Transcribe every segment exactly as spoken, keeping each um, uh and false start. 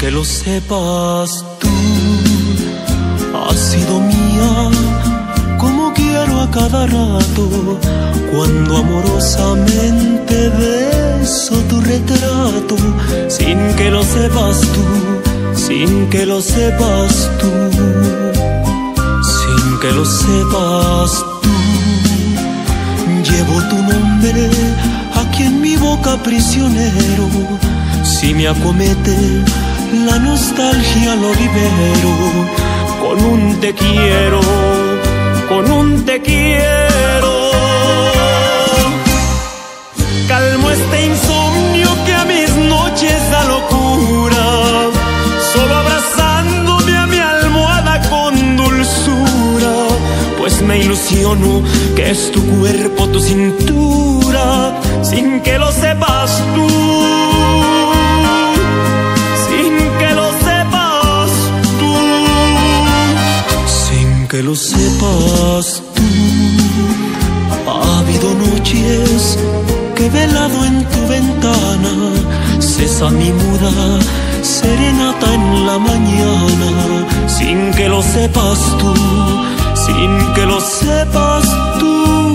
que lo sepas tú. Has sido mía como quiero a cada rato, cuando amorosamente beso tu retrato, sin que lo sepas tú, sin que lo sepas tú, sin que lo sepas tú. Llevo tu nombre aquí en mi boca prisionero, si me acomete la nostalgia lo libero, con un te quiero, con un te quiero. Calmo este insomnio que a mis noches da locura, solo abrazándome a mi almohada con dulzura, pues me ilusiono que es tu cuerpo, tu cintura, sin que lo sepas tú, sin que lo sepas tú, sin que lo sepas tú. Ha habido noches que he velado en tu ventana, cesa mi muda serenata en la mañana, sin que lo sepas tú, sin que lo sepas tú.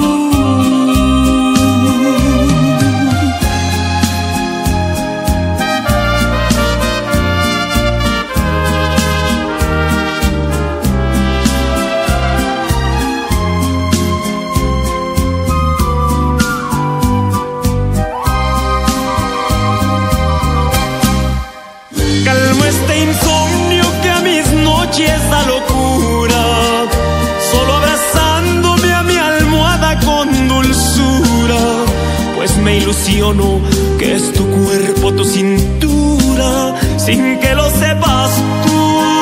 Calmo este insomnio que a mis noches da locura, solo abrazándome a mi almohada con dulzura, pues me ilusiono que es tu cuerpo, tu cintura, sin que lo sepas tú,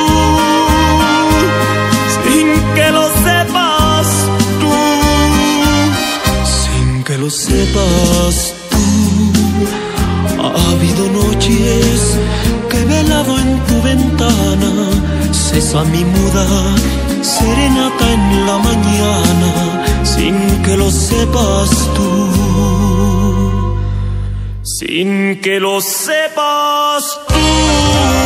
sin que lo sepas tú, sin que lo sepas tú. Ha habido noches que he velado en tu ventana, cesa mi muda serenata en la mañana, sin que lo sepas tú, sin que lo sepas tú.